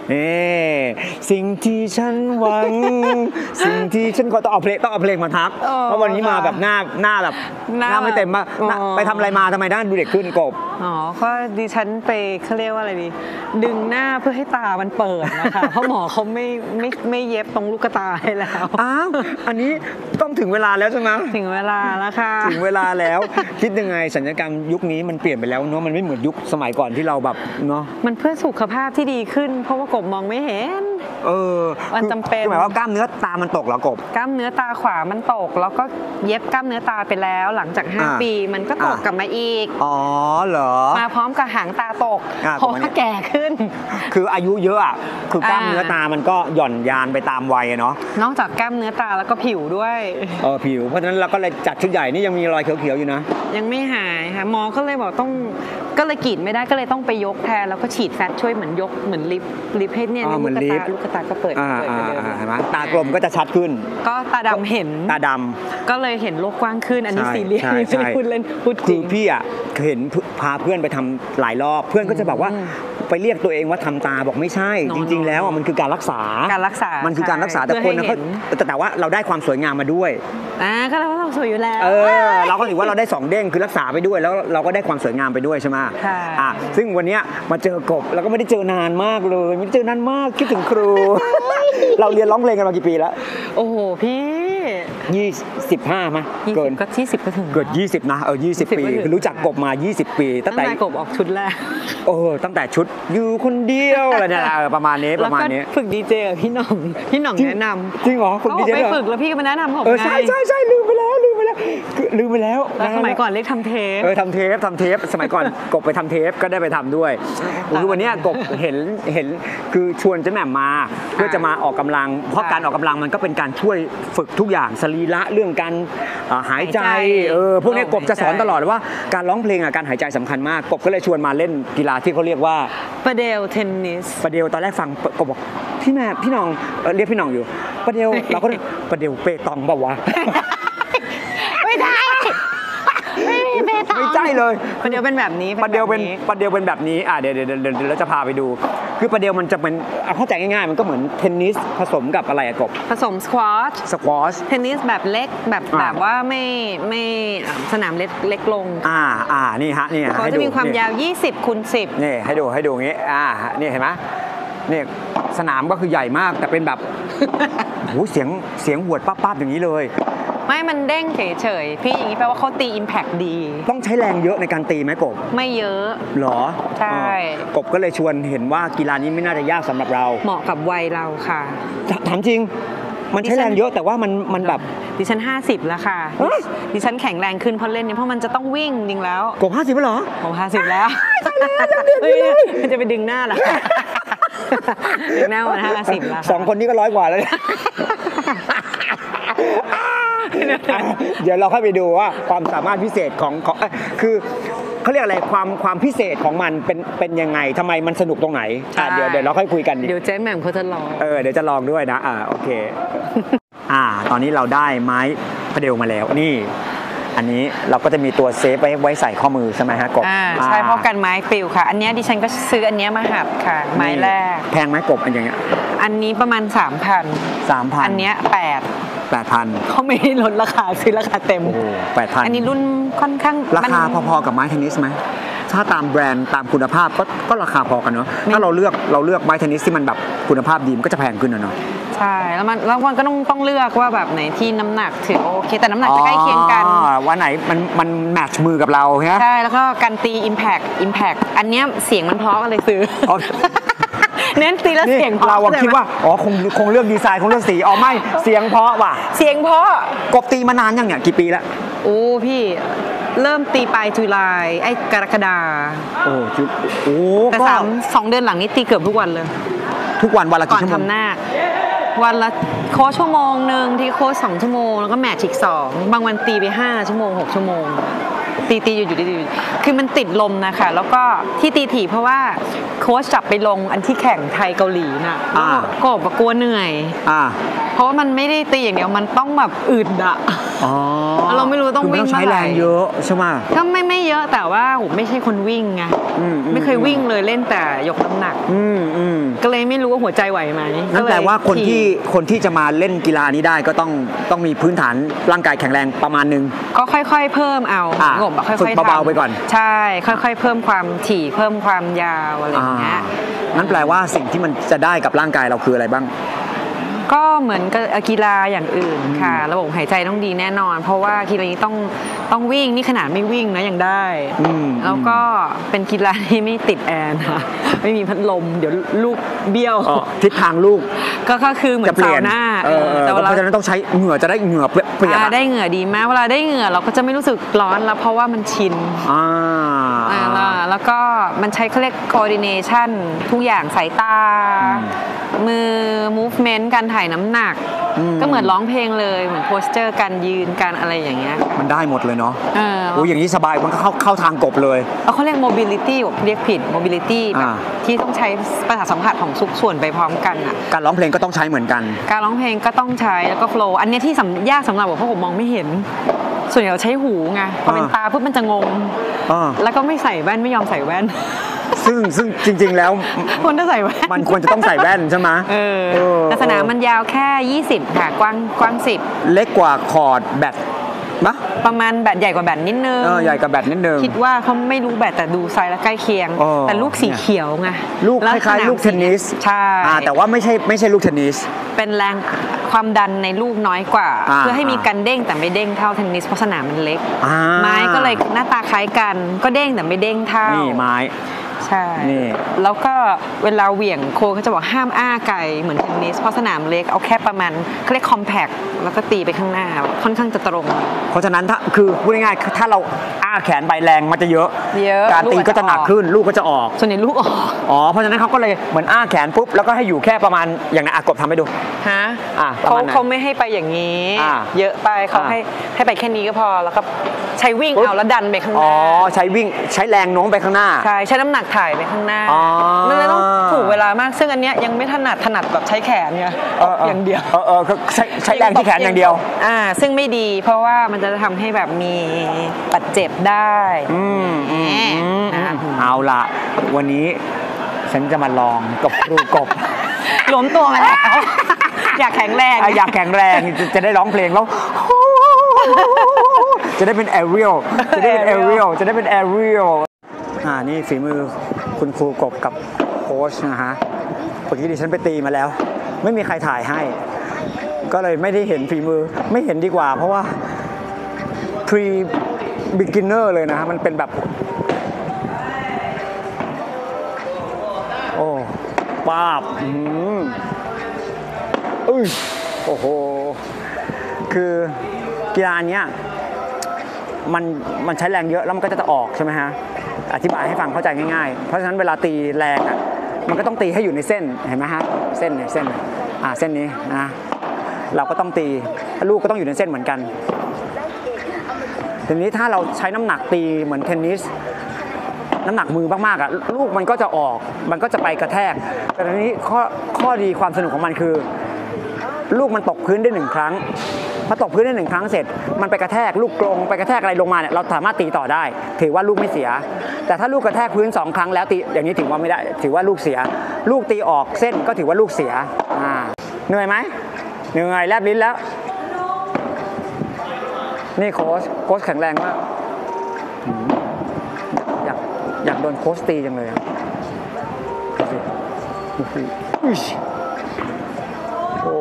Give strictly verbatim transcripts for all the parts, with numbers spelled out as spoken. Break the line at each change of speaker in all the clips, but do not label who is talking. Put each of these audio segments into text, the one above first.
นี่สิ่งที่ฉันหวังสิ่งที่ฉันก็ต้องเอาเพลงต้องเอาเพลงมาทับเพราะวันนี้มาแบบหน้าหน้าแบบหน้าไม่เต็มมากไปทำอะไรมาทำไมด้านดูเด็กขึ้นกบ
อ๋อก็ดิฉันไปเขาเรียกว่าอะไรดีดึงหน้าเพื่อให้ตามันเปิดนะคะเพราะหมอเขาไม่ไม่ไม่เย็บตรงลูกตาให้แล้ว
อ้าวอันนี้ต้องถึงเวลาแล้วใช่ไหม
ถึงเวลาแล้วค่ะ
ถึงเวลาแล้วคิดยังไงศัลยกรรมยุคนี้มันเปลี่ยนไปแล้วเนาะมันไม่เหมือนยุคสมัยก่อนที่เราแบบเนาะ
มันเพื่อสุขภาพที่ดีขึ้นเพราะว่ากบมองไม่เห็น
เออ
มันจำเป็น
หมายว่ากล้ามเนื้อตามันตกเหรอกบ
กล้ามเนื้อตาขวามันตกแล้วก็เย็บกล้ามเนื้อตาไปแล้วหลังจากห้าปีมันก็ตกกลับมาอีก
อ๋อเหรอ
มาพร้อมกับหางตาตกเพราะว่าแก่ขึ้น
คืออายุเยอะอ่ะคือกล้ามเนื้อตามันก็หย่อนยานไปตามวัยเนาะ
นอกจากกล้ามเนื้อตาแล้วก็ผิวด้วย
เออผิวเพราะฉะนั้นเราก็เลยจัดชุดใหญ่นี่ยังมีรอยเขียวๆอยู่นะ
ยังไม่หายค่ะหมอก็เลยบอกต้องก็เลยกรีดไม่ได้ก็เลยต้องไปยกแทนแล้วก็ฉีดแฟตช่วยเหมือนยกเหมือนลิฟลิฟให้เนี่ยลูกตาลูกตาก็เปิดเปิดไปเดิม
เห็นไหมตากลมก็จะชัดขึ้น
ก็ตาดำเห็น
ตาดำ
ก็เลยเห็นโลกกว้างขึ้นอันนี้ซีเรียสไม่ใช่พูดเล่นพูดจริง
คือพี่อ่ะเห็นพาเพื่อนไปทำหลายรอบเพื่อนก็จะบอกว่าไปเรียกตัวเองว่าทำตาบอกไม่ใช่จริงๆแล้วมันคือการรักษา
การรักษา
มันคือการรักษาแต่คนนะเขาแต่ว่าเราได้ความสวยงามมาด้วย
อ่าก็เราเราสวยอยู่แล้ว
เออเราก็ถือว่าเราได้สองเด้งคือรักษาไปด้วยแล้วเราก็ได้ความสวยงามไปด้วยใช่ไหมอ่าซึ่งวันนี้มาเจอกบแล้วก็ไม่ได้เจอนานมากเลยไม่ได้เจอนานมากคิดถึงครูเราเรียนร้องเพลงกันมากี่ปีแล้ว
โอ้โหพี่
ยี่สิบห้ามั้ย
เกินก็ยี่สิบก็ถึง
เกิดยี่สิบนะเออยี่สิบปีคือรู้จักกบมายี่สิบปี
ตั้งแต่กบออกชุดแรก
เออตั้งแต่ชุดอยู่คนเดียวอะไรเนี่ยประมาณนี้ประมาณนี้
ฝึกดีเจกับพี่หน่องพี่หน่องแนะนำ
จริงเหรอฝึกดีเจ
ไปฝึกแล้วพี่ก็มาแนะนำผม
เออใช่ใช่ใช่ลืมไปแล้วลืมไปแล้วลืมไปแล้ว
สมัยก่อนเรียกทำเทป
เออทำเทปทำเทปสมัยก่อนกบไปทำเทปก็ได้ไปทำด้วยคือวันนี้กบเห็นเห็นคือชวนเจ๊แหม่มมาเพื่อจะมาออกกำลังเพราะการออกกำลังมันก็เป็นการช่วยฝึกทุกอย่างสรีระเรื่องการหายใจเออพวกนี้กบจะสอนตลอดว่าการร้องเพลงอ่ะการหายใจสำคัญมากกบก็เลยชวนมาเล่นกีฬาที่เขาเรียกว่า
ประเดลเทนนิส
ประเดลตอนแรกฟังกบบอกพี่แม่พี่น้องเรียกพี่น้องอยู่ประเดลเราก็ประเดลเปตองเปล่าวะ
ไม่ได้ไม่มีเปตอง
ไม่ใช่เลย
ประเดลเป็นแบบนี้
ประเดลเป็นประเดลเป็นแบบนี้อ่ะเดี๋ยวเดี๋ยวเดี๋ยวเราจะพาไปดูคือประเดลมันจะเป็นเข้าใจง่ายๆมันก็เหมือนเทนนิสผสมกับอะไรอะกบ
ผสมสควอช
สควอช
เทนนิสแบบเล็กแบบแบบว่าไม่ไม่สนามเล็กเล็กลง
อ่าอ่านี่ฮะนี่
เขาจะมีความยาวยี่สิบคูณสิบ
นี่ให้ดูให้ดูอย่างงี้อ่านี่เห็นไหมนี่สนามก็คือใหญ่มากแต่เป็นแบบโหเสียงเสียงหวดปั๊บๆอย่างนี้เลย
ไม่มันเด้งเฉยๆพี่อย่างนี้แปลว่าเขาตี impact ดี
ต้องใช้แรงเยอะในการตีไหมกบ
ไม่เยอะ
หรอ
ใช่
กบก็เลยชวนเห็นว่ากีฬานี้ไม่น่าจะยากสำหรับเรา
เหมาะกับวัยเราค่ะ
ถามจริงมันใช้แรงเยอะแต่ว่ามันมันแบบ
ดิฉันห้าสิบแล้วค่ะดิฉันแข็งแรงขึ้นเพราะเล่นเนี่ยเพราะมันจะต้องวิ่งจริงแล้ว
กบห้าสิบแล้วเหรอ
ผมห้าสิบแล้วมันจะไปดึงหน้าล่ะดึงหน้าวันห้าสิบแล้ว
สองคนนี้ก็ร้อยกว่าแล้วเดี๋ยวเราเข้าไปดูว่าความสามารถพิเศษของของคือเขาเรียกอะไรความความพิเศษของมันเป็นเป็นยังไงทำไมมันสนุกตรงไหนเดี๋ยวเดี๋ยวเราค่อยคุยกัน
เดี๋ยวเจ๊แหม่มเขาจะลอง
เออเดี๋ยวจะลองด้วยนะอ่าโอเคอ่าตอนนี้เราได้ไม้พะเดลมาแล้วนี่อันนี้เราก็จะมีตัวเซฟไว้ไว้ใส่ข้อมือใช่ไหมฮะกบ
อ่าใช่เพราะกันไม้ปลิวค่ะอันนี้ดิฉันก็ซื้ออันนี้มาหัดค่ะไม้แรก
แพงไหมกบอันอย่างเงี้ย
อันนี้ประมาณสามพัน
สามพัน
อันเนี้ยแปด
แปดพัน
เขาไม่ลดราคาซื้อราคาเต็ม
โอ้แปดพัน
อันนี้รุ่นค่อนข้าง
ราคาพอๆกับไม้เทนนิสไหมถ้าตามแบรนด์ตามคุณภาพก็ก็ราคาพอกันเนาะถ้าเราเลือกเราเลือกไม้เทนนิสที่มันแบบคุณภาพดีมันก็จะแพงขึ้นนะเนาะ
ใช่แล้วมันแล้วมันก็ต้องต้องเลือกว่าแบบไหนที่น้ำหนักถือโอเคแต่น้ำหนักจะใกล้เคียงกัน
ว่าไหนมันมันแมทช์มือกับเราใช่ไหม
ใช่แล้วก็การตี impact impact อันเนี้ยเสียงมันเพราะกันเลยซื้อเน้นตีแล้วเสียงเพราะ
เราคิดว่าอ๋อคงคงเลือกดีไซน์คงเลือกสีอ๋อไม่เสียงเพราะว่ะ
เสียงเพราะ
กบตีมานานยังเนี่ยกี่ปีแล้ว
โอ้พี่เริ่มตีปลายตุลาไอ้กรกฎา
โอ้จุดโอ้
แต่สามสองเดือนหลังนี้ตีเกือบทุกวันเลย
ทุกวันวันละกี่ชั่วโมง
ก่อนทำหน้าวันละโค้ชชั่วโมงหนึ่งที่โค้ชสองชั่วโมงแล้วก็แมทช์อีกสองบางวันตีไปห้าชั่วโมงหกชั่วโมง
โ
ตีตีอยู่อยู่ดีๆคือมันติดลมนะคะแล้วก็ที่ตีถี่เพราะว่าโค้ชจับไปลงอันที่แข่งไทยเกาหลีน่ะ
อ่า
ก็บอกกลัวเหนื่อย
อ่า
เพราะว่ามันไม่ได้ตีอย่างเดียวมันต้องแบบอึดอะ
อ๋อ
เราไม่รู้ต้อง
คือมัน
วิ่ง
ต้องใช้
เมื่อไห
แร
ร่
งเยอะใช่ไหม
ก็ไม่ไม่เยอะแต่ว่าผมไม่ใช่คนวิ่งไง
อืมอืม
ไม่เคยวิ่งเลยเล่นแต่ยกน้ำหนัก
อืมอืม
ก็เลยไม่รู้ว่าหัวใจไหวไหม
นั่นแปลว่าคนที่
ขี่
คนที่จะมาเล่นกีฬานี้ได้ก็ต้องต้องมีพื้นฐานร่างกายแข็งแรงประมาณนึง
ก็ค่อยๆ เพิ่มเอา
อ่ะ
งบอะค่อยๆ
ฝึกเบาๆ
ทำ
ไปก่อน
ใช่ค่อยๆ เพิ่มความถี่เพิ่มความยาวอะไรอย่างเงี้ย
นั่นแปลว่าสิ่งที่มันจะได้กับร่างกายเราคืออะไรบ้าง
ก็เหมือนกับกีฬาอย่างอื่นค่ะ ระบบหายใจต้องดีแน่นอน เพราะว่ากีฬานี้ต้องต้องวิ่งนี่ขนาดไม่วิ่งนะยังได้
อืม
แล้วก็เป็นกีฬาที่ไม่ติดแอร์นะไม่มีพัดลมเดี๋ยวลูกเบี้ยว
อ๋อทิศทางลูก
ก็ก็คือเหมือ
จะ
น
เปลี่ยน
ซาวน่า
เออเออ
แต่
เพ
เวลา
ราะฉะนั้นต้องใช้เหงื่อจะได้เหงื่อเปียก
อ่า
ๆอะ
ได้เหงื่อดีมากเวลาได้เหงื่อเราก็จะไม่รู้สึกร้อนแล้วเพราะว่ามันชิน
อ่า
อ่าแล้วแล้วก็มันใช้เขาเรียก coordination ทุกอย่างสายตา มือ movement การถ่ายน้ำหนัก
อืม
ก็เหมือนร้องเพลงเลยเหมือน posture การยืนการอะไรอย่างเงี้ย
มันได้หมดเลยเนาะ
เออ
โอ้ยอย่างนี้สบายมันก็เข้าเข้าทางกบเลย
เอาเขาเรียก mobility บอกเรียกผิด mobility แบบ
อ่า
ที่ต้องใช้ประสาทสัมผัสของทุกส่วนไปพร้อมกันอ่ะ
การร้องเพลงก็ต้องใช้เหมือนกัน
การร้องเพลงก็ต้องใช้แล้วก็ flow อันเนี้ยที่สำยากสำหรับผมเพราะผมมองไม่เห็น ส่วนใหญ่เราใช้หูไงพอเป็น
อ่า
ตาปุ๊บมันจะงง
อ่า
แล้วก็ไม่ใส่แว่นไม่ยอมใส่แว่น
ซึ่งซึ่งจริง ๆ แล้ว
คนจะใส่แว่น
มันควรจะต้องใส่แว่นใช่ไหม
เออ
เออ
แต่สนามมันยาวแค่ ยี่สิบ ค่ะ กว้างกว้างสิบ
เล็กกว่าคอร์ดแบตปะ
ประมาณแบตใหญ่กว่าแบตนิดนึง
เออใหญ่กว่าแบตนิดนึง
คิดว่าเขาไม่รู้แบตแต่ดูไซส์แล้วใกล้เคียง
เออ
แต่ลูกสีเขียวไง
ลูกค
แว
ล้าย
สม
ๆลูกเทนนิส
ใช่
อ่าแต่ว่าไม่ใช่ไม่ใช่ลูกเทนนิส
เป็นแรงความดันในลูกน้อยกว่า
อ่า
เพื่อให้มีการเด้งแต่ไม่เด้งเท่าเทนนิสเพราะสนามมันเล็ก
อ่า
ไม้ก็เลยหน้าตาคล้ายกัน ก็เด้งแต่ไม่เด้งเท่า
นี่ไม้
ใช่
นี่
แล้วก็เวลาเหวี่ยงโค้ชเขาจะบอกห้ามอ้าไกลเหมือนเทนนิสเพราะสนามเล็กเอาแค่ประมาณเขาเรียกคอมแพคแล้วก็ตีไปข้างหน้าค่อนข้างจะตรง
เพราะฉะนั้นถ้าคือพูดง่ายๆถ้าเราอ้าแขนใบแรงมันจะเยอะ
เยอะ
การตีก็จะหนักขึ้นลูกก็จะออก
ส่วนใหญ่ลูกออก
อ๋อเพราะฉะนั้นเขาก็เลยเหมือนอ้าแขนปุ๊บแล้วก็ให้อยู่แค่ประมาณอย่างนั้นอากบทำให้ดู
ฮะ
อ่ะประ
เขา
มาณไหน
เขาไม่ให้ไปอย่างนี้
อ่า
เยอะไปเขา
อ่า
ให้ให้ไปแค่นี้ก็พอแล้วก็ใช้วิ่ง
ปุ๊บ
เอาแล้วดันไปข้างห
อ๋อ
น้า
ใช้วิ่งใช้แรงโน้มไปข้างหน้า
ใช่ใช้น้ำหนักถ่ายไปข้างหน้า
อ๋อ
มันเลยต้องถูกเวลามากซึ่งอันเนี้ยยังไม่ถนัดถนัดแบบใช้แขนไงออกอย่างเดียว
เออเออก็ใช้ใช้แรงที่แขนอย่างเดียว
อ่าซึ่งไม่ดีเพราะว่ามันจะทำให้แบบมีบาดเจ็บได้
อืมอืมอืม
นะ
เอาล่ะ วันนี้ฉันจะมาลองกับครูกบ
ล้มตัวมาแล้ว อยากแข็งแรง
อ่ะอยากแข็งแรงจะจะได้ร้องเพลงแล้ว จะได้เป็นแอเรียลจะได้เป็นแอเรียลจะได้เป็นแอเรียลอ่านี่ฝีมือคุณครูกบกับโค้ชนะฮะเมื่อกี้ดิฉันไปตีมาแล้ว ไม่มีใครถ่ายให้ ก็เลยไม่ได้เห็นฝีมือไม่เห็นดีกว่า เพราะว่า pre beginner เลยนะฮะมันเป็นแบบ โอ้ป้าบอืมอุ้ยโอ้โห คือกีฬาเนี้ยมันมันใช้แรงเยอะแล้วมันก็จะออกใช่ไหมฮะ อธิบายให้ฟังเข้าใจง่ายๆ เพราะฉะนั้นเวลาตีแรงอ่ะมันก็ต้องตีให้อยู่ในเส้นเห็นไหมฮะเส้นเนี่ยเส้นอ่าเส้นนี้นะเราก็ต้องตีลูกก็ต้องอยู่ในเส้นเหมือนกันทีนี้ถ้าเราใช้น้ำหนักตีเหมือนเทนนิสน้ำหนักมือมากๆอ่ะลูกมันก็จะออกมันก็จะไปกระแทกแต่ทีนี้ข้อข้อดีความสนุกของมันคือ ลูกมันตกพื้นได้หนึ่งครั้งพอตกพื้นได้หนึ่งครั้งเสร็จมันไปกระแทกลูกกรงไปกระแทกอะไรลงมาเนี่ยเราสามารถตีต่อได้ ถือว่าลูกไม่เสีย แต่ถ้าลูกกระแทกพื้นสองครั้งแล้วตีอย่างนี้ถือว่าไม่ได้ถือว่าลูกเสีย ลูกตีออกเส้นก็ถือว่าลูกเสียอ่าเหนื่อยไหมเหนื่อยแลบลิ้นแล้วนี่โค้ชโค้ชแข็งแรงมากอืมอยากอยากโดนโค้ชตีจังเลยอะดูสิดูสิอุ๊ยโอ้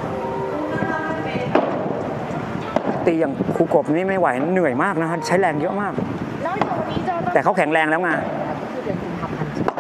ตีอย่างครูกบนี่ไม่ไหวเหนื่อยมากนะฮะใช้แรงเยอะมาก แต่เขาแข็งแรงแล้วไง